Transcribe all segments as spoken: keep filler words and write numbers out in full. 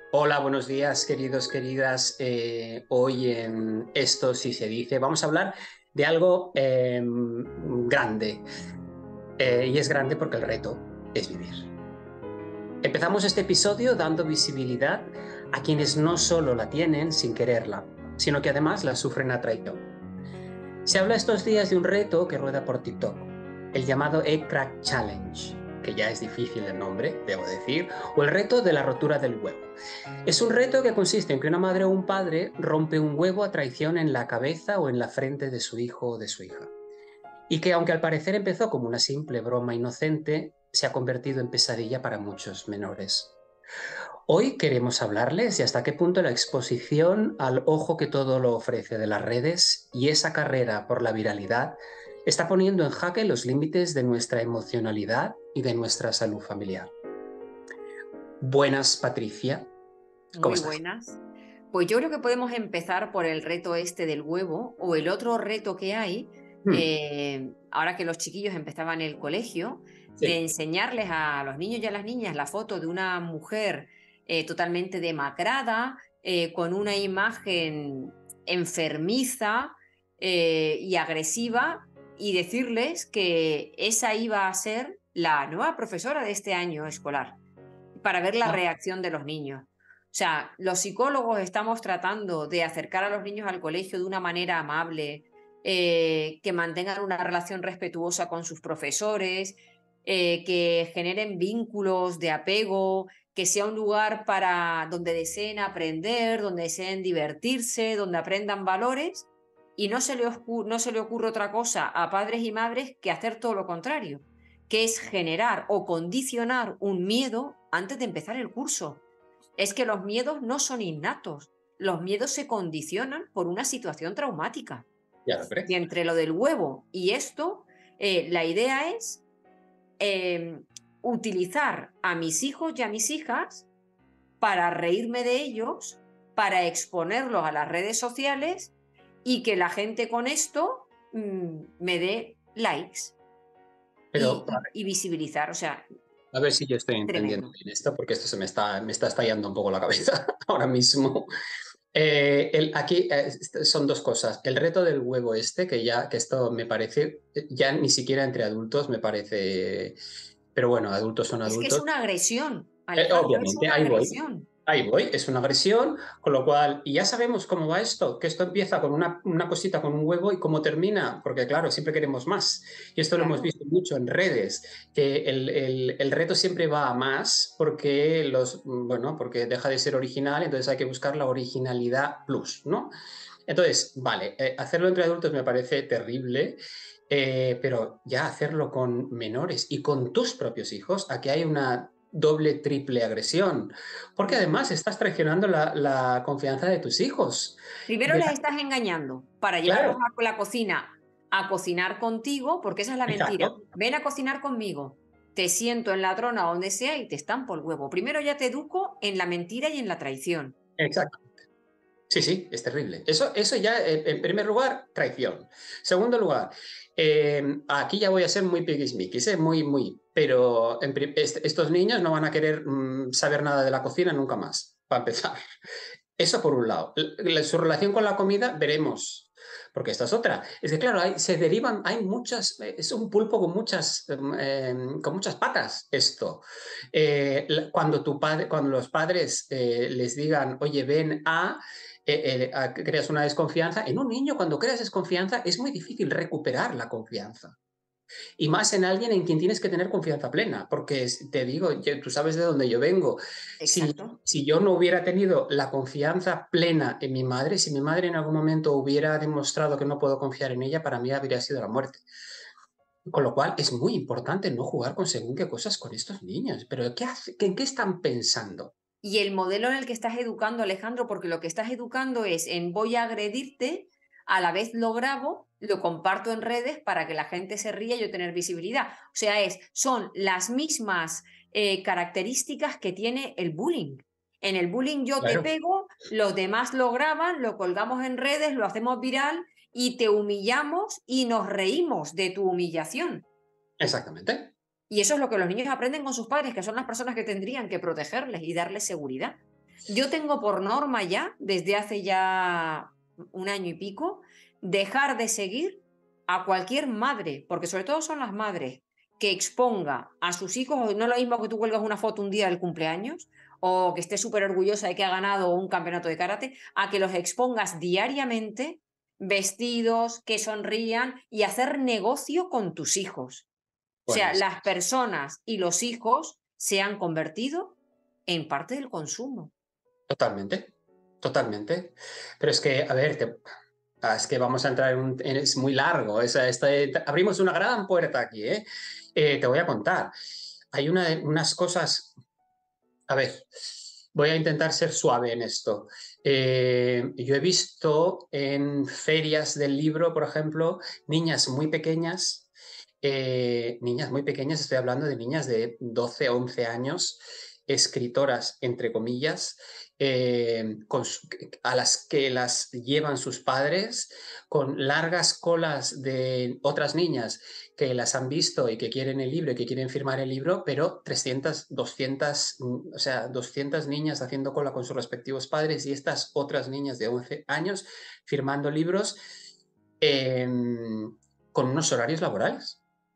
Hola, buenos días, queridos, queridas. Eh, hoy en Esto sí se dice, vamos a hablar de algo eh, grande. Eh, y es grande porque el reto es vivir. Empezamos este episodio dando visibilidad a quienes no solo la tienen sin quererla, sino que además la sufren a traición. Se habla estos días de un reto que rueda por TikTok, el llamado Egg Crack Challenge, que ya es difícil el nombre, debo decir, o el reto de la rotura del huevo. Es un reto que consiste en que una madre o un padre rompe un huevo a traición en la cabeza o en la frente de su hijo o de su hija. Y que, aunque al parecer empezó como una simple broma inocente, se ha convertido en pesadilla para muchos menores. Hoy queremos hablarles de hasta qué punto la exposición al ojo que todo lo ofrece de las redes y esa carrera por la viralidad está poniendo en jaque los límites de nuestra emocionalidad y de nuestra salud familiar. Buenas, Patricia. ¿Cómo Muy estás? buenas. Pues yo creo que podemos empezar por el reto este del huevo o el otro reto que hay, Hmm, eh, ahora que los chiquillos empezaban el colegio, de sí. enseñarles a los niños y a las niñas la foto de una mujer eh, totalmente demacrada, eh, con una imagen enfermiza eh, y agresiva, y decirles que esa iba a ser la nueva profesora de este año escolar, para ver la Ah, reacción de los niños. O sea, los psicólogos estamos tratando de acercar a los niños al colegio de una manera amable, eh, que mantengan una relación respetuosa con sus profesores, eh, que generen vínculos de apego, que sea un lugar para donde deseen aprender, donde deseen divertirse, donde aprendan valores, y no se le, oscu- no se le ocurre otra cosa a padres y madres que hacer todo lo contrario, que es generar o condicionar un miedo antes de empezar el curso. Es que los miedos no son innatos, los miedos se condicionan por una situación traumática. ya lo Y creo. entre lo del huevo y esto, eh, la idea es eh, utilizar a mis hijos y a mis hijas para reírme de ellos, para exponerlos a las redes sociales y que la gente con esto mmm, me dé likes Pero y, y, y visibilizar. O sea, a ver si yo estoy entendiendo tremendo. bien esto, porque esto se me está, me está estallando un poco la cabeza ahora mismo. Eh, el, aquí eh, son dos cosas. El reto del huevo este, que ya, que esto me parece, ya ni siquiera entre adultos me parece, pero bueno, adultos son Es que es adultos. una agresión, Eh, Alejandro, es obviamente, una ahí voy. agresión. Ahí voy, es una agresión, con lo cual, y ya sabemos cómo va esto, que esto empieza con una, una cosita, con un huevo, y cómo termina, porque claro, siempre queremos más. Y esto lo hemos Claro. visto mucho en redes, que el, el- el reto siempre va a más porque, los, bueno, porque deja de ser original, entonces hay que buscar la originalidad plus, ¿no? Entonces, vale, eh, hacerlo entre adultos me parece terrible, eh, pero ya hacerlo con menores y con tus propios hijos, aquí hay una doble, triple agresión, porque Ujú. además estás traicionando la, la confianza de tus hijos. Primero De les la- estás engañando para llevarlos claro, a la cocina a cocinar contigo, porque esa es la mentira. exacto, Ven a cocinar conmigo. Te siento en la trona o donde sea y te estampo el huevo. Primero ya te educo en la mentira y en la traición. exacto. Sí, sí, es terrible. Eso, eso ya, eh, en primer lugar, traición. Segundo lugar, eh, aquí ya voy a ser muy piquismiquis, eh, muy, muy, pero en pri- est- estos niños no van a querer mm, saber nada de la cocina nunca más, para empezar. Eso por un lado. L- Su relación con la comida, veremos. Porque esta es otra. Es que, claro, hay- se derivan, hay muchas, eh, es un pulpo con muchas, em, em, con muchas patas esto. Eh, la- cuando, tu padre, cuando los padres eh, les digan, oye, ven a, eh, eh, a- creas una desconfianza, en un niño cuando creas desconfianza es muy difícil recuperar la confianza. Y más en alguien en quien tienes que tener confianza plena, porque te digo, yo, tú sabes de dónde yo vengo. Si, Exacto. si yo no hubiera tenido la confianza plena en mi madre, si mi madre en algún momento hubiera demostrado que no puedo confiar en ella, para mí habría sido la muerte. Con lo cual es muy importante no jugar con según qué cosas con estos niños. Pero ¿qué hace, ¿en qué están pensando? Y el modelo en el que estás educando, Alejandro, porque lo que estás educando es en voy a agredirte, a la vez lo grabo, lo comparto en redes para que la gente se ría y yo tener visibilidad. O sea, es, son las mismas eh, características que tiene el bullying. En el bullying yo te Claro, pego, los demás lo graban, lo colgamos en redes, lo hacemos viral y te humillamos y nos reímos de tu humillación. exactamente. Y eso es lo que los niños aprenden con sus padres, que son las personas que tendrían que protegerles y darles seguridad. Yo tengo por norma ya, desde hace ya un año y pico, dejar de seguir a cualquier madre, porque sobre todo son las madres, que exponga a sus hijos, no es lo mismo que tú cuelgas una foto un día del cumpleaños, o que esté súper orgullosa de que ha ganado un campeonato de karate, a que los expongas diariamente vestidos, que sonrían y hacer negocio con tus hijos. O sea, Pues las personas y los hijos se han convertido en parte del consumo. totalmente, totalmente. Pero es que, a ver, te- ah, es que vamos a entrar en un... en- es muy largo. Es, este- abrimos una gran puerta aquí, ¿eh? Eh, te voy a contar. Hay una, unas cosas... A ver, voy a intentar ser suave en esto. Eh, yo he visto en ferias del libro, por ejemplo, niñas muy pequeñas, eh, niñas muy pequeñas, estoy hablando de niñas de doce, once años, escritoras, entre comillas, eh, con su- a las que las llevan sus padres, con largas colas de otras niñas que las han visto y que quieren el libro y que quieren firmar el libro, pero trescientas, doscientas, mm, o sea, doscientas niñas haciendo cola con sus respectivos padres y estas otras niñas de once años firmando libros eh, con unos horarios laborales.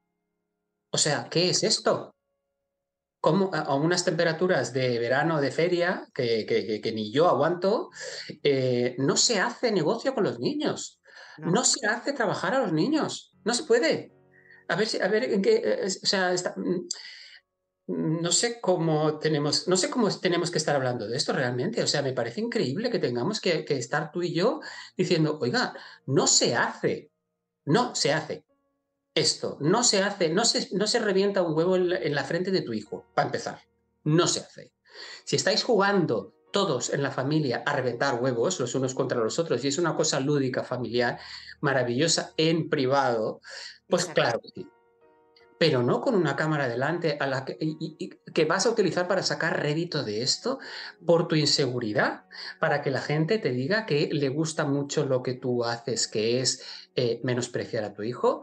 O sea, ¿qué es esto? ¿Cómo a a unas temperaturas de verano de feria que, que- que- que ni yo aguanto, eh, no se hace negocio con los niños? No No. se hace trabajar a los niños. No se puede. A ver, si- a ver en qué, eh, es- o sea, está- mm, mm, no sé cómo tenemos, no sé cómo tenemos que estar hablando de esto realmente. O sea, me parece increíble que tengamos que, que estar tú y yo diciendo, oiga, no se hace, no se hace. Esto no se hace, no se, no se revienta un huevo en la, en la frente de tu hijo, para empezar. No se hace. Si estáis jugando todos en la familia a reventar huevos los unos contra los otros y es una cosa lúdica, familiar, maravillosa en privado, pues Exacto. claro que sí. Pero no con una cámara delante a la que, y, y, que vas a utilizar para sacar rédito de esto por tu inseguridad, para que la gente te diga que le gusta mucho lo que tú haces, que es eh, menospreciar a tu hijo.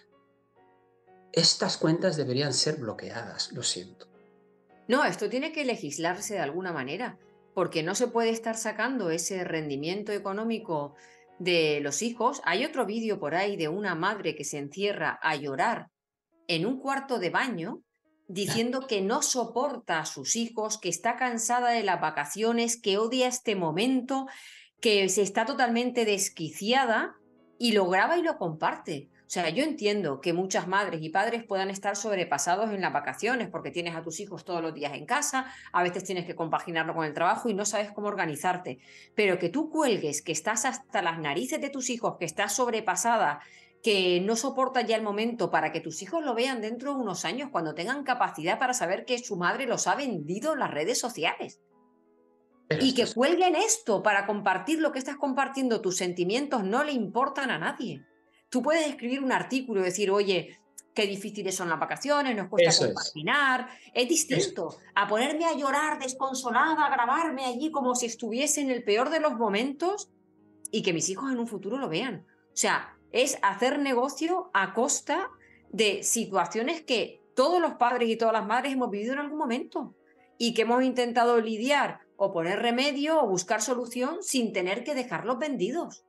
Estas cuentas deberían ser bloqueadas, lo siento. No, esto tiene que legislarse de alguna manera, porque no se puede estar sacando ese rendimiento económico de los hijos. Hay otro vídeo por ahí de una madre que se encierra a llorar en un cuarto de baño diciendo que no soporta a sus hijos, que está cansada de las vacaciones, que odia este momento, que se está totalmente desquiciada y lo graba y lo comparte. O sea, yo entiendo que muchas madres y padres puedan estar sobrepasados en las vacaciones porque tienes a tus hijos todos los días en casa, a veces tienes que compaginarlo con el trabajo y no sabes cómo organizarte. Pero que tú cuelgues, que estás hasta las narices de tus hijos, que estás sobrepasada, que no soportas ya el momento para que tus hijos lo vean dentro de unos años cuando tengan capacidad para saber que su madre los ha vendido en las redes sociales. Pero Y esto que es... cuelguen esto para compartir lo que estás compartiendo, tus sentimientos no le importan a nadie. Tú puedes escribir un artículo y decir, oye, qué difíciles son las vacaciones, nos cuesta Eso es. compaginar. Es Eso. distinto a ponerme a llorar desconsolada, a grabarme allí como si estuviese en el peor de los momentos y que mis hijos en un futuro lo vean. O sea, es hacer negocio a costa de situaciones que todos los padres y todas las madres hemos vivido en algún momento y que hemos intentado lidiar o poner remedio o buscar solución sin tener que dejarlos vendidos.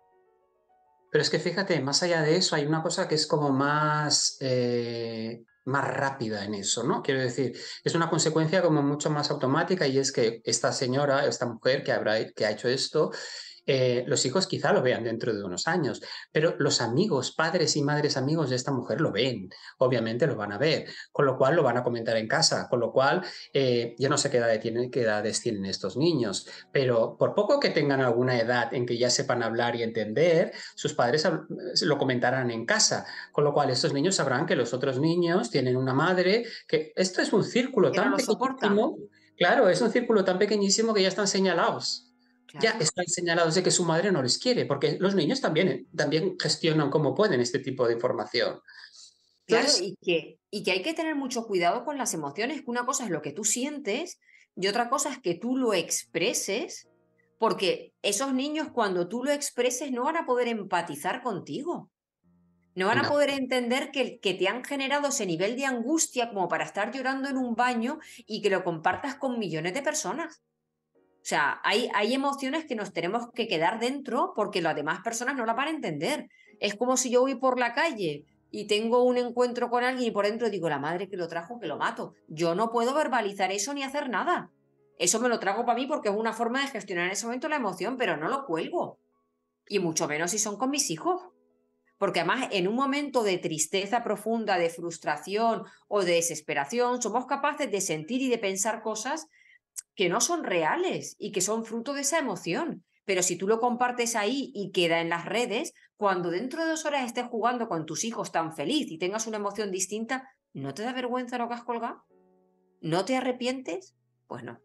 Pero es que fíjate, más allá de eso, hay una cosa que es como más, eh, más rápida en eso, ¿no? Quiero decir, es una consecuencia como mucho más automática y es que esta señora, esta mujer que, habrá, que ha hecho esto, eh, los hijos quizá lo vean dentro de unos años, pero los amigos, padres y madres amigos de esta mujer lo ven, obviamente lo van a ver, con lo cual lo van a comentar en casa, con lo cual eh, yo no sé qué, edad tienen, qué edades tienen estos niños, pero por poco que tengan alguna edad en que ya sepan hablar y entender, sus padres lo comentarán en casa, con lo cual estos niños sabrán que los otros niños tienen una madre, que esto es un círculo Que no tan lo soporta. pequeñísimo, claro, es un círculo tan pequeñísimo que ya están señalados. Ya Claro. están señalados de que su madre no les quiere, porque los niños también, también gestionan como pueden este tipo de información. Claro, Entonces, y que, y que hay que tener mucho cuidado con las emociones, que una cosa es lo que tú sientes y otra cosa es que tú lo expreses, porque esos niños cuando tú lo expreses no van a poder empatizar contigo, no van a no. poder entender que, que te han generado ese nivel de angustia como para estar llorando en un baño y que lo compartas con millones de personas. sea, hay, hay emociones que nos tenemos que quedar dentro porque las demás personas no las van a entender. Es como si yo voy por la calle y tengo un encuentro con alguien y por dentro digo, la madre que lo trajo, que lo mato. Yo no puedo verbalizar eso ni hacer nada. Eso me lo trago para mí porque es una forma de gestionar en ese momento la emoción, pero no lo cuelgo. Y mucho menos si son con mis hijos. Porque además en un momento de tristeza profunda, de frustración o de desesperación, somos capaces de sentir y de pensar cosas que no son reales y que son fruto de esa emoción. Pero si tú lo compartes ahí y queda en las redes, cuando dentro de dos horas estés jugando con tus hijos tan feliz y tengas una emoción distinta, ¿no te da vergüenza lo que has colgado? ¿No te arrepientes? Pues no.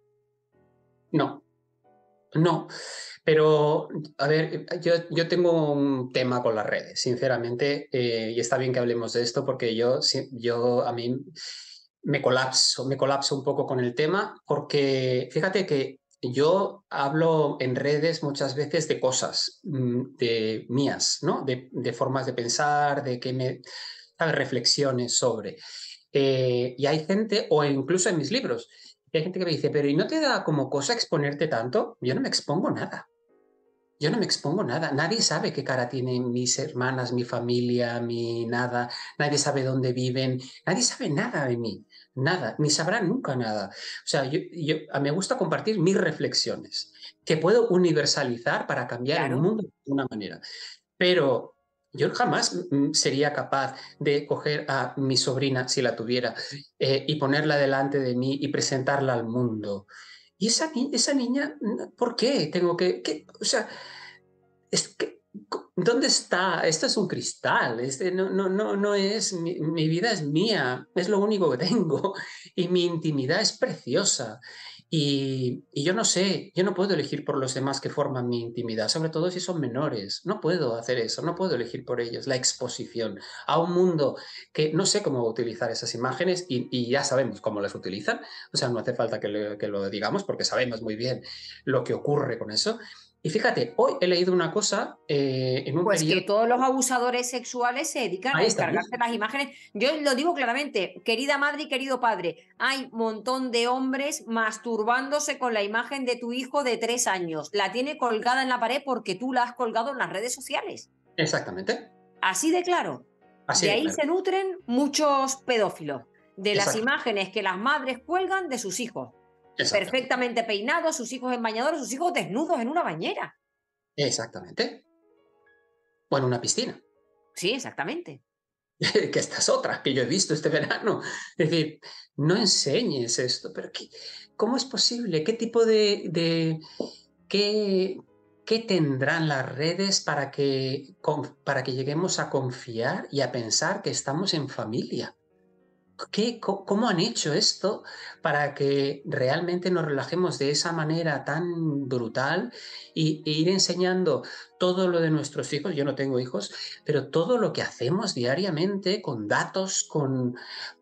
No, no. Pero, a ver, yo, yo tengo un tema con las redes, sinceramente, eh, y está bien que hablemos de esto porque yo, sí- yo a mí me colapso, me colapso un poco con el tema porque fíjate que yo hablo en redes muchas veces de cosas mm, de mías, ¿no? De, de formas de pensar, de que me, ¿sabes? Reflexiones sobre. Eh, y hay gente, o incluso en mis libros, hay gente que me dice, pero ¿y no te da como cosa exponerte tanto? Yo no me expongo nada. Yo no me expongo nada. Nadie sabe qué cara tienen mis hermanas, mi familia, mi nada. Nadie sabe dónde viven. Nadie sabe nada de mí. Nada. Ni sabrá nunca nada. O sea, yo, yo, a- me gusta compartir mis reflexiones que puedo universalizar para cambiar el Claro. mundo de una manera. Pero yo jamás mm, sería capaz de coger a mi sobrina, si la tuviera, eh, y ponerla delante de mí y presentarla al mundo. Y esa, ni- esa niña, mm, ¿por qué tengo que, que- o sea, es que, ¿dónde está? Esto es un cristal, este no, no, no, no es, mi, mi vida es mía, es lo único que tengo y mi intimidad es preciosa. Y, y yo no sé, yo no puedo elegir por los demás que forman mi intimidad, sobre todo si son menores. No puedo hacer eso, no puedo elegir por ellos la exposición a un mundo que no sé cómo utilizar esas imágenes y, y ya sabemos cómo las utilizan. O sea, no hace falta que, le, que lo digamos porque sabemos muy bien lo que ocurre con eso. Y fíjate, hoy he leído una cosa eh, en un Pues que periodo. todos los abusadores sexuales se dedican a Ahí está, ¿ves? descargarse las imágenes. Yo lo digo claramente, querida madre y querido padre, hay un montón de hombres masturbándose con la imagen de tu hijo de tres años. La tiene colgada en la pared porque tú la has colgado en las redes sociales. Exactamente. Así de claro. Así De de ahí claro. se nutren muchos pedófilos, de las Exacto. imágenes que las madres cuelgan de sus hijos. Exactamente. Perfectamente peinados, sus hijos en bañadores, sus hijos desnudos en una bañera. Exactamente. O en una piscina. Sí, exactamente. Que esta es otra que yo he visto este verano. Es decir, no enseñes esto, pero ¿qué, ¿cómo es posible? ¿Qué tipo de, de qué, qué tendrán las redes para que, con- para que lleguemos a confiar y a pensar que estamos en familia? ¿Qué, co- ¿Cómo han hecho esto para que realmente nos relajemos de esa manera tan brutal y, e ir enseñando todo lo de nuestros hijos? Yo no tengo hijos, pero todo lo que hacemos diariamente con datos, con,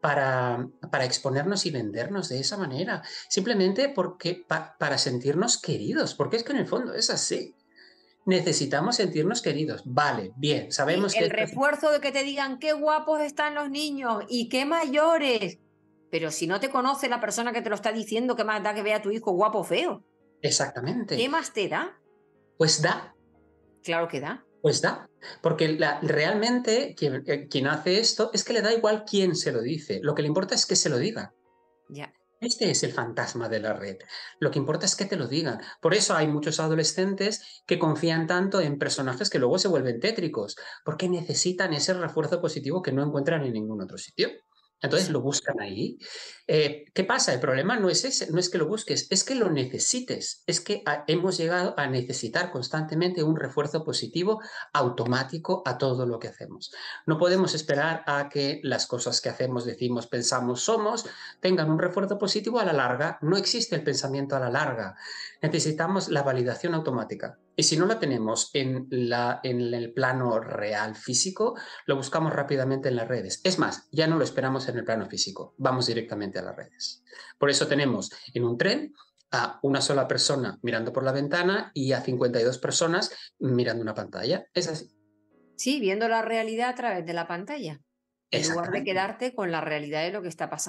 para, para exponernos y vendernos de esa manera, simplemente porque, pa- para sentirnos queridos, porque es que en el fondo es así. Necesitamos sentirnos queridos. Vale, bien, Sí, sabemos que el esto es. refuerzo de que te digan qué guapos están los niños y qué mayores. Pero si no te conoce la persona que te lo está diciendo, ¿qué más da que vea a tu hijo guapo o feo? Exactamente. ¿Qué más te da? Pues da. Claro que da. Pues da, porque la- realmente quien, eh, quien hace esto es que le da igual quién se lo dice, lo que le importa es que se lo diga. Ya. Este es el fantasma de la red. Lo que importa es que te lo digan. Por eso hay muchos adolescentes que confían tanto en personajes que luego se vuelven tétricos, porque necesitan ese refuerzo positivo que no encuentran en ningún otro sitio. Entonces Sí. lo buscan ahí. Eh, ¿Qué pasa? El problema no es ese, no es que lo busques, es que lo necesites. Es que a- hemos llegado a necesitar constantemente un refuerzo positivo automático a todo lo que hacemos. No podemos esperar a que las cosas que hacemos, decimos, pensamos, somos, tengan un refuerzo positivo a la larga. No existe el pensamiento a la larga. Necesitamos la validación automática. Y si no la tenemos en, la, en el plano real físico, lo buscamos rápidamente en las redes. Es más, ya no lo esperamos en el plano físico, vamos directamente a las redes. Por eso tenemos en un tren a una sola persona mirando por la ventana y a cincuenta y dos personas mirando una pantalla. Es así. Sí, viendo la realidad a través de la pantalla, en lugar de Exactamente. quedarte con la realidad de lo que está pasando.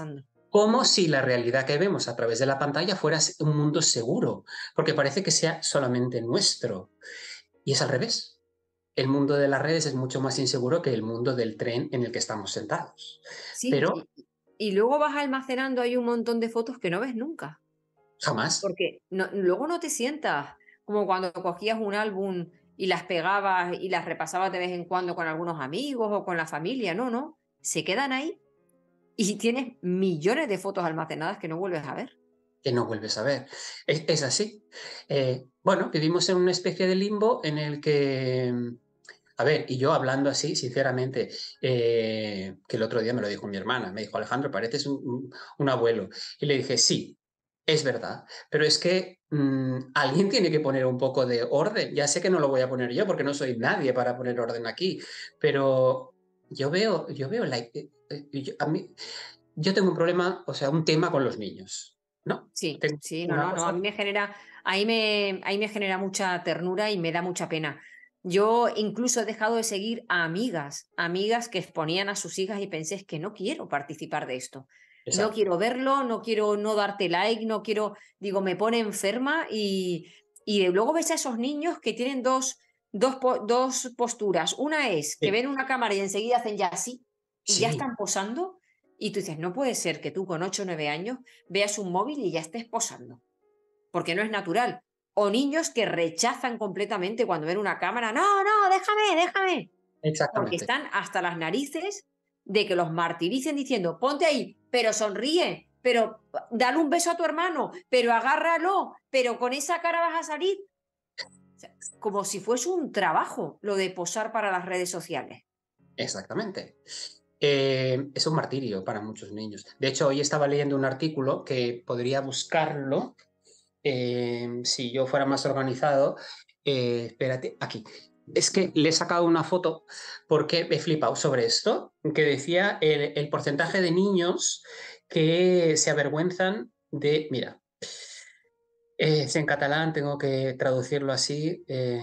Como si la realidad que vemos a través de la pantalla fuera un mundo seguro, porque parece que sea solamente nuestro. Y es al revés. El mundo de las redes es mucho más inseguro que el mundo del tren en el que estamos sentados. Sí, Pero y, y luego vas almacenando ahí un montón de fotos que no ves nunca. jamás, Porque no- luego no te sientas como cuando cogías un álbum y las pegabas y las repasabas de vez en cuando con algunos amigos o con la familia. No, no. Se quedan ahí y tienes millones de fotos almacenadas que no vuelves a ver. que no vuelves a ver. Es, es así. Eh, bueno, vivimos en una especie de limbo en el que, a ver, y yo hablando así, sinceramente, eh, que el otro día me lo dijo mi hermana, me dijo, Alejandro, pareces un, un- un abuelo. Y le dije, sí, es verdad, pero es que mm, alguien tiene que poner un poco de orden. Ya sé que no lo voy a poner yo porque no soy nadie para poner orden aquí, pero yo veo, yo veo, la, eh, eh, yo, a mí, yo tengo un problema, o sea, un tema con los niños, ¿no? Sí, Tengo sí, no, una no, no. A cosa. mí me genera, ahí me, ahí me genera mucha ternura y me da mucha pena. Yo incluso he dejado de seguir a amigas, amigas que exponían a sus hijas y pensé, es que no quiero participar de esto. No Exacto. quiero verlo, no quiero no darte like, no quiero, digo, me pone enferma y, y luego ves a esos niños que tienen dos, dos, po- dos posturas. Una es que Sí, ven una cámara y enseguida hacen ya así y ya sí, están posando y tú dices, no puede ser que tú con ocho o nueve años veas un móvil y ya estés posando, porque no es natural. O niños que rechazan completamente cuando ven una cámara, no, no, déjame, déjame, porque exactamente. están hasta las narices de que los martiricen diciendo, ponte ahí, pero sonríe, pero dale un beso a tu hermano, pero agárralo, pero con esa cara vas a salir. O sea, como si fuese un trabajo lo de posar para las redes sociales. Exactamente. Eh, es un martirio para muchos niños. De hecho, hoy estaba leyendo un artículo que podría buscarlo eh, si yo fuera más organizado. Eh, espérate, aquí. Es que le he sacado una foto porque he flipado sobre esto, que decía el, el porcentaje de niños que se avergüenzan de, mira, eh, es en catalán, tengo que traducirlo así. eh,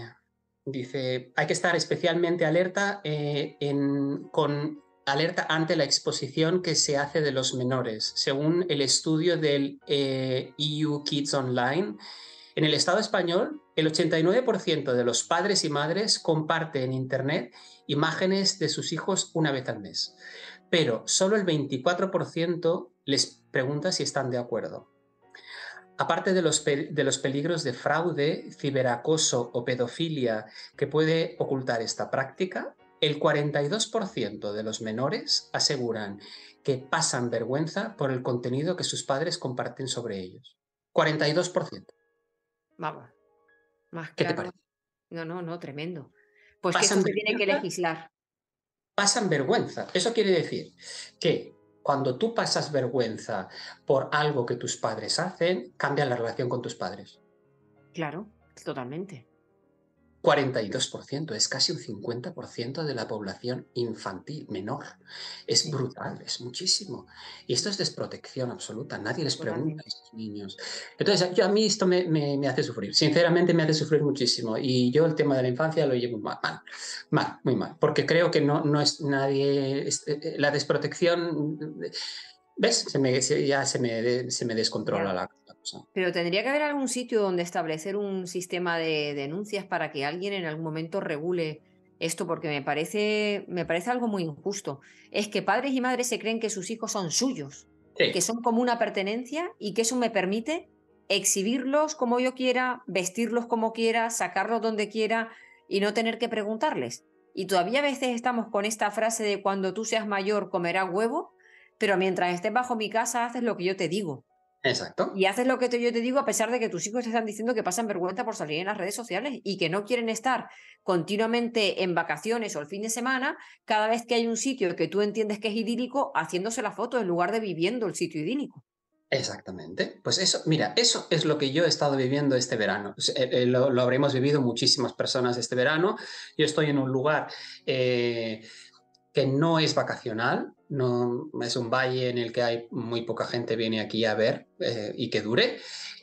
Dice, hay que estar especialmente alerta, eh, en, con alerta ante la exposición que se hace de los menores. Según el estudio del eh, E U Kids Online, en el Estado español, el ochenta y nueve por ciento de los padres y madres comparten en Internet imágenes de sus hijos una vez al mes, pero solo el veinticuatro por ciento les pregunta si están de acuerdo. Aparte de los, de los peligros de fraude, ciberacoso o pedofilia que puede ocultar esta práctica, el cuarenta y dos por ciento de los menores aseguran que pasan vergüenza por el contenido que sus padres comparten sobre ellos. cuarenta y dos por ciento. Vamos, más ¿Qué te claro. parece? No, no, no, tremendo. Pues que esto Pasan se tiene que vergüenza, legislar. pasan vergüenza. Eso quiere decir que cuando tú pasas vergüenza por algo que tus padres hacen, cambia la relación con tus padres. Claro, totalmente. cuarenta y dos por ciento, es casi un cincuenta por ciento de la población infantil, menor. Es Sí, brutal, es muchísimo. Y esto es desprotección absoluta, nadie les pregunta a totalmente. estos niños. Entonces, yo, a mí esto me, me, me hace sufrir, sinceramente me hace sufrir muchísimo. Y yo el tema de la infancia lo llevo mal, mal, mal muy mal, porque creo que no, no es nadie, es, eh, la desprotección, ¿ves? Se me, se, ya se me, se me descontrola Ya. la, la cosa. Pero tendría que haber algún sitio donde establecer un sistema de denuncias para que alguien en algún momento regule esto, porque me parece, me parece algo muy injusto. Es que padres y madres se creen que sus hijos son suyos, que Sí, son como una pertenencia y que eso me permite exhibirlos como yo quiera, vestirlos como quiera, sacarlos donde quiera y no tener que preguntarles. Y todavía a veces estamos con esta frase de cuando tú seas mayor comerás huevo, pero mientras estés bajo mi casa haces lo que yo te digo. exacto. Y haces lo que te- yo te digo a pesar de que tus hijos te están diciendo que pasan vergüenza por salir en las redes sociales y que no quieren estar continuamente en vacaciones o el fin de semana, cada vez que hay un sitio que tú entiendes que es idílico, haciéndose la foto en lugar de viviendo el sitio idílico. Exactamente. Pues eso, mira, eso es lo que yo he estado viviendo este verano. S- eh, eh, Lo, lo habremos vivido muchísimas personas este verano. Yo estoy en un lugar eh, que no es vacacional, no es un valle en el que hay muy poca gente viene aquí a ver eh, y que dure,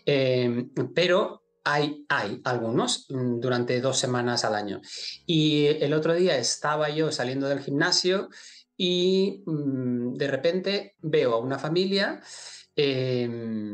eh, pero hay, hay algunos mm, durante dos semanas al año. Y el otro día estaba yo saliendo del gimnasio y mmm, de repente veo a una familia eh,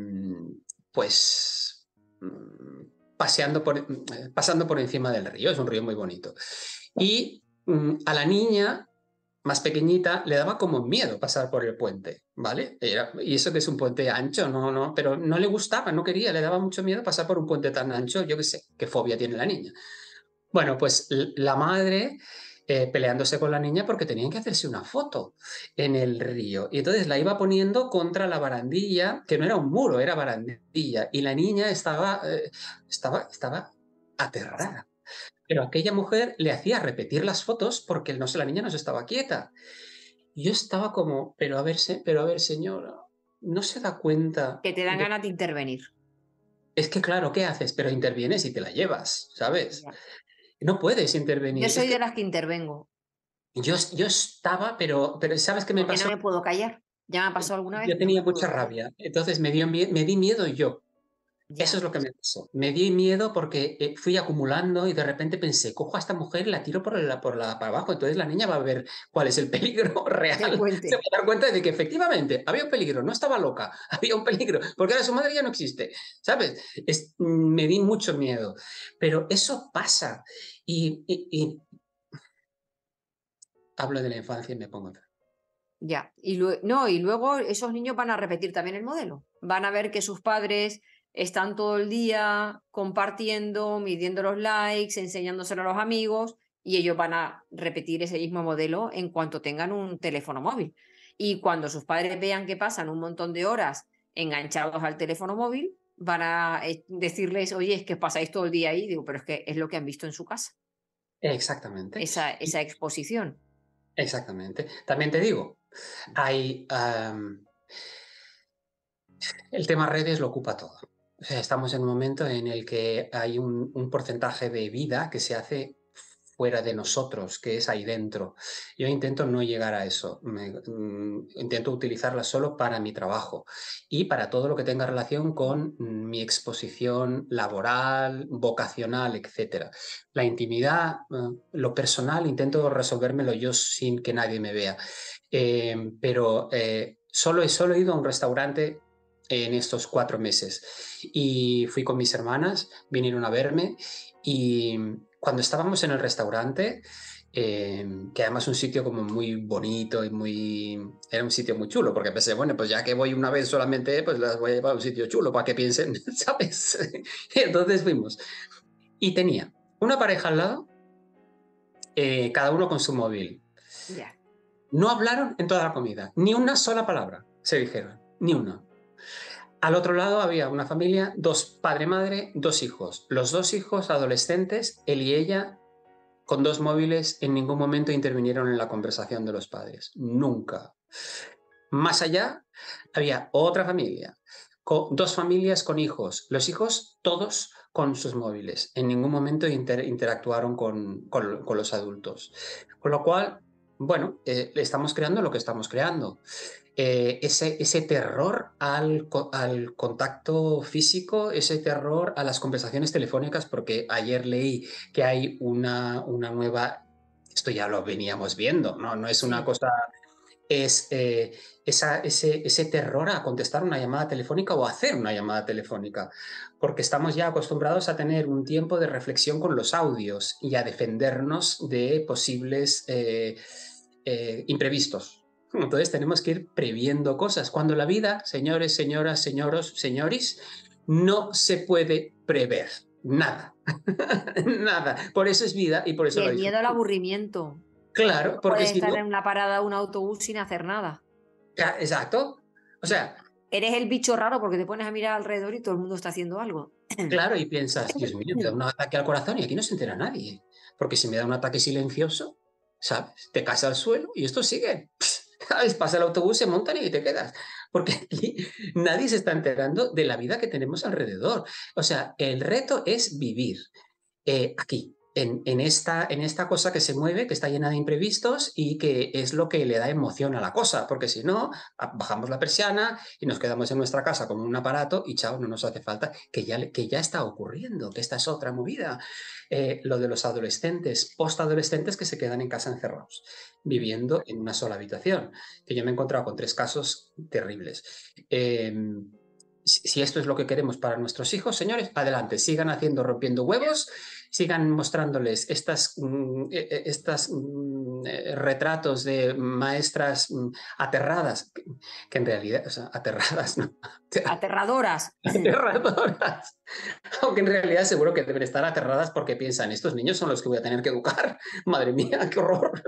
pues mmm, paseando por, pasando por encima del río, es un río muy bonito. Y mmm, a la niña más pequeñita le daba como miedo pasar por el puente, ¿vale? Era, y eso que es un puente ancho, no, no, pero no le gustaba, no quería, le daba mucho miedo pasar por un puente tan ancho, yo qué sé, qué fobia tiene la niña. Bueno, pues la madre eh, peleándose con la niña porque tenían que hacerse una foto en el río. Y entonces la iba poniendo contra la barandilla, que no era un muro, era barandilla. Y la niña estaba, eh, estaba, estaba aterrada. Pero aquella mujer le hacía repetir las fotos porque no sé, la niña no se estaba quieta. Y yo estaba como, pero a ver, se- pero a ver, señora, no se da cuenta Que te dan de... ganas de intervenir. Es que claro, ¿qué haces? Pero intervienes y te la llevas, ¿sabes? Ya. No puedes Yo intervenir. Es soy que de las que intervengo, yo, yo estaba, pero, pero ¿sabes qué me porque no pasó? me puedo callar. Ya me ha pasado alguna vez, Yo no tenía me puedo mucha callar. rabia. Entonces me, dio, mie- me di miedo yo. Eso Ya, es lo que me pasó. Me di miedo porque eh, fui acumulando y de repente pensé, cojo a esta mujer y la tiro por la, por la para abajo. Entonces la niña va a ver cuál es el peligro del real. Se va puente. a dar cuenta de que efectivamente había un peligro. No estaba loca, había un peligro. Porque ahora su madre ya no existe. ¿Sabes? Es, me di mucho miedo. Pero eso pasa. Y, y, y hablo de la infancia y me pongo enfermo. Ya. Y lue- no, y luego esos niños van a repetir también el modelo. Van a ver que sus padres están todo el día compartiendo, midiendo los likes, enseñándoselo a los amigos, y ellos van a repetir ese mismo modelo en cuanto tengan un teléfono móvil. Y cuando sus padres vean que pasan un montón de horas enganchados al teléfono móvil, van a eh, decirles, oye, es que pasáis todo el día ahí. Digo, pero es que es lo que han visto en su casa, Exactamente. esa, esa exposición. Exactamente. También te digo, hay, am, el tema redes lo ocupa todo. O sea, estamos en un momento en el que hay un, un porcentaje de vida que se hace fuera de nosotros, que es ahí dentro. Yo intento no llegar a eso. Me, mm, intento utilizarla solo para mi trabajo y para todo lo que tenga relación con mm, mi exposición laboral, vocacional, etcétera. La intimidad, eh, lo personal, intento resolvérmelo yo sin que nadie me vea. Eh, pero eh, solo, he, solo he ido a un restaurante en estos cuatro meses y fui con mis hermanas, vinieron a verme y cuando estábamos en el restaurante, eh, que además es un sitio como muy bonito y muy... Era un sitio muy chulo, porque pensé, bueno, pues ya que voy una vez solamente, pues las voy a llevar a un sitio chulo para que piensen, ¿sabes? Y entonces fuimos. Y tenía una pareja al lado, eh, cada uno con su móvil. Ya. No hablaron en toda la comida, ni una sola palabra se dijeron, ni una. Al otro lado había una familia, dos padre-madre, dos hijos. Los dos hijos adolescentes, él y ella, con dos móviles, en ningún momento intervinieron en la conversación de los padres. Nunca. Más allá, había otra familia, con, dos familias con hijos. Los hijos todos con sus móviles. En ningún momento inter, interactuaron con, con, con, los adultos. Con lo cual, bueno, eh, estamos creando lo que estamos creando. Eh, ese, ese terror al, al contacto físico, ese terror a las conversaciones telefónicas, porque ayer leí que hay una, una nueva, esto ya lo veníamos viendo, no, no es una Sí. cosa, es eh, esa, ese, ese terror a contestar una llamada telefónica o hacer una llamada telefónica, porque estamos ya acostumbrados a tener un tiempo de reflexión con los audios y a defendernos de posibles eh, eh, imprevistos. Entonces tenemos que ir previendo cosas. Cuando la vida, señores, señoras, señoros, señoris, no se puede prever. Nada. Nada. Por eso es vida y por Y eso la el miedo al disfrutamos. aburrimiento. Claro, No porque puedes si estar no... en una parada de un autobús sin hacer nada. Ya, exacto. O sea, Eres el bicho raro porque te pones a mirar alrededor y todo el mundo está haciendo algo. claro, y piensas, Dios mío, me da un ataque al corazón y aquí no se entera nadie. Porque si me da un ataque silencioso, ¿sabes? Te caes al suelo y esto sigue. ¿Sabes? Pasa el autobús, se montan y te quedas. Porque aquí nadie se está enterando de la vida que tenemos alrededor. O sea, el reto es vivir eh, aquí. en, en, esta, en esta cosa que se mueve, que está llena de imprevistos y que es lo que le da emoción a la cosa, porque si no, bajamos la persiana y nos quedamos en nuestra casa con un aparato y chao, no nos hace falta, que ya, que ya está ocurriendo, que esta es otra movida. Eh, lo de los adolescentes, postadolescentes que se quedan en casa encerrados, viviendo en una sola habitación, que yo me he encontrado con tres casos terribles. Eh, si esto es lo que queremos para nuestros hijos, señores, adelante, sigan haciendo, rompiendo huevos, sigan mostrándoles estas, estas retratos de maestras aterradas, que en realidad, o sea, aterradas, ¿no? Aterradoras. Aterradoras. Aunque en realidad seguro que deben estar aterradas porque piensan, estos niños son los que voy a tener que educar. Madre mía, qué horror.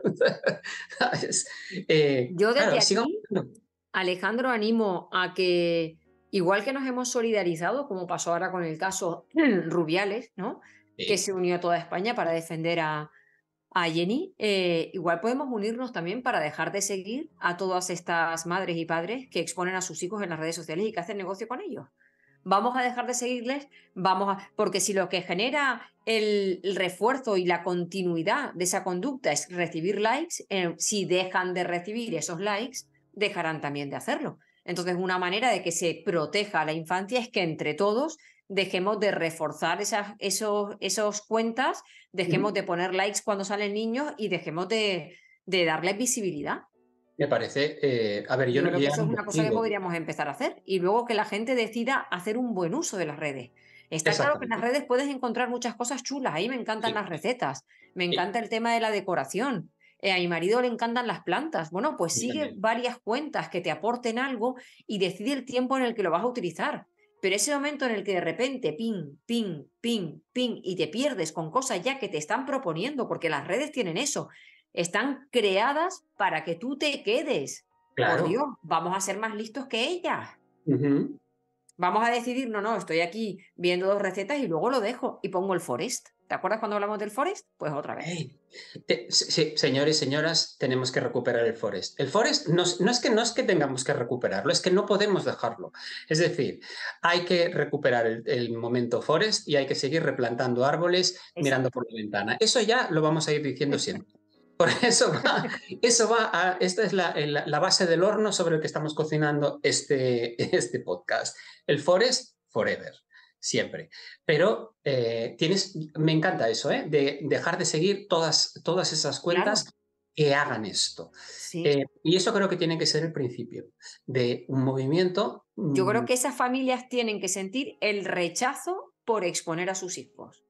eh, Yo desde claro, aquí, sigo... Alejandro, animo a que, igual que nos hemos solidarizado, como pasó ahora con el caso Rubiales, ¿no? Sí. Que se unió a toda España para defender a, a Jenny, eh, igual podemos unirnos también para dejar de seguir a todas estas madres y padres que exponen a sus hijos en las redes sociales y que hacen negocio con ellos. Vamos a dejar de seguirles, vamos a... porque si lo que genera el, el refuerzo y la continuidad de esa conducta es recibir likes, eh, si dejan de recibir esos likes, dejarán también de hacerlo. Entonces, una manera de que se proteja a la infancia es que entre todos dejemos de reforzar esas esos, esos cuentas, dejemos de poner likes cuando salen niños y dejemos de, de darles visibilidad. Me parece, eh, a ver, yo, yo no creo que eso es una cosa que podríamos empezar a hacer y luego que la gente decida hacer un buen uso de las redes. Está claro que en las redes puedes encontrar muchas cosas chulas, ahí me encantan sí. las recetas, me encanta sí. el tema de la decoración. Eh, a mi marido le encantan las plantas. Bueno, pues sí, sigue también. varias cuentas que te aporten algo y decide el tiempo en el que lo vas a utilizar. Pero ese momento en el que de repente ping, ping, ping, ping y te pierdes con cosas ya que te están proponiendo, porque las redes tienen eso, están creadas para que tú te quedes. Claro. Por Dios, vamos a ser más listos que ellas. Uh-huh. Vamos a decidir, no, no, estoy aquí viendo dos recetas y luego lo dejo y pongo el Forest. ¿Te acuerdas cuando hablamos del Forest? Pues otra vez. Hey, te, sí, señores y señoras, tenemos que recuperar el Forest. El Forest no, no, es que, no es que tengamos que recuperarlo, es que no podemos dejarlo. Es decir, hay que recuperar el, el momento Forest y hay que seguir replantando árboles, exacto, mirando por la ventana. Eso ya lo vamos a ir diciendo siempre. Por eso va, eso va a, esta es la, la, la base del horno sobre el que estamos cocinando este, este podcast. El Forest Forever. Siempre. Pero eh, tienes, me encanta eso, ¿eh? De dejar de seguir todas, todas esas cuentas claro. que hagan esto. Sí. Eh, y eso creo que tiene que ser el principio de un movimiento. Yo creo que esas familias tienen que sentir el rechazo por exponer a sus hijos.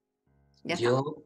Ya Yo,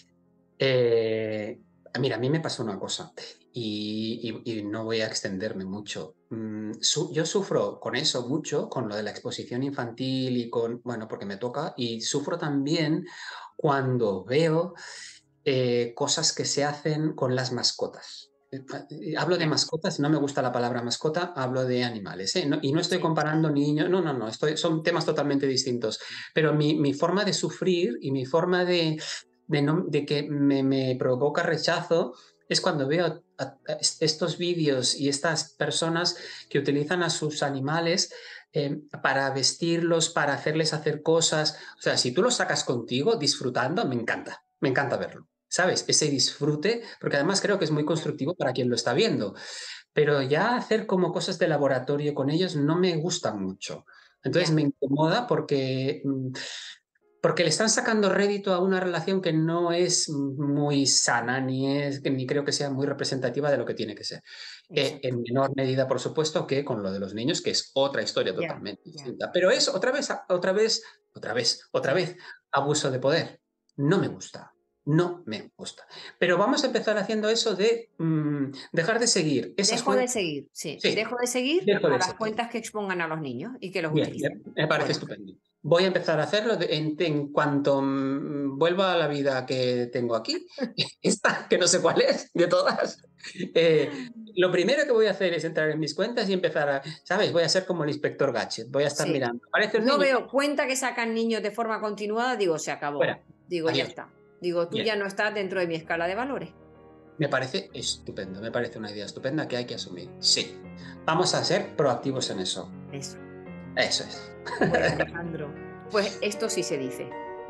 eh, mira, a mí me pasó una cosa. Y, y, y no voy a extenderme mucho. Mm, su, yo sufro con eso mucho, con lo de la exposición infantil y con, bueno, porque me toca, y sufro también cuando veo eh, cosas que se hacen con las mascotas. Hablo de mascotas, no me gusta la palabra mascota, hablo de animales, ¿eh? No, y no estoy comparando niños, no, no, no, estoy, son temas totalmente distintos, pero mi, mi forma de sufrir y mi forma de, de, no, de que me, me provoca rechazo es cuando veo a, a estos vídeos y estas personas que utilizan a sus animales eh, para vestirlos, para hacerles hacer cosas. O sea, si tú los sacas contigo disfrutando, me encanta, me encanta verlo, ¿sabes? Ese disfrute, porque además creo que es muy constructivo para quien lo está viendo. Pero ya hacer como cosas de laboratorio con ellos no me gusta mucho. Entonces yeah. me incomoda porque... Porque le están sacando rédito a una relación que no es muy sana, ni, es, ni creo que sea muy representativa de lo que tiene que ser. Eh, en menor medida, por supuesto, que con lo de los niños, que es otra historia totalmente yeah, distinta. Yeah. Pero es otra vez, otra vez, otra vez, otra vez, abuso de poder. No me gusta. No me gusta. Pero vamos a empezar haciendo eso de mmm, dejar de seguir. Esas Dejo cuentas. de seguir, sí. sí. Dejo de seguir Dejo de a las seguir. cuentas que expongan a los niños y que los Bien, utilicen. Me parece bueno. estupendo. Voy a empezar a hacerlo de, en, en cuanto mmm, vuelva a la vida que tengo aquí. Esta, que no sé cuál es, de todas. Eh, lo primero que voy a hacer es entrar en mis cuentas y empezar a, ¿sabes? Voy a ser como el inspector Gadget. Voy a estar sí. mirando. ¿Aparece un no niño? Veo cuenta que sacan niños de forma continuada, digo, se acabó. Fuera. Digo, Adiós. ya está. Digo, tú Bien. ya no estás dentro de mi escala de valores. Me parece estupendo, me parece una idea estupenda que hay que asumir. Sí, vamos a ser proactivos en eso. Eso. Eso es. Bueno, Alejandro, pues esto sí se dice.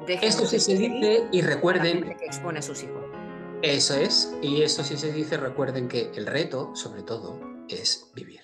Dejen Esto sí de se seguir dice y a la recuerden, gente que expone a sus hijos. eso es, y esto sí se dice, recuerden que el reto, sobre todo, es vivir.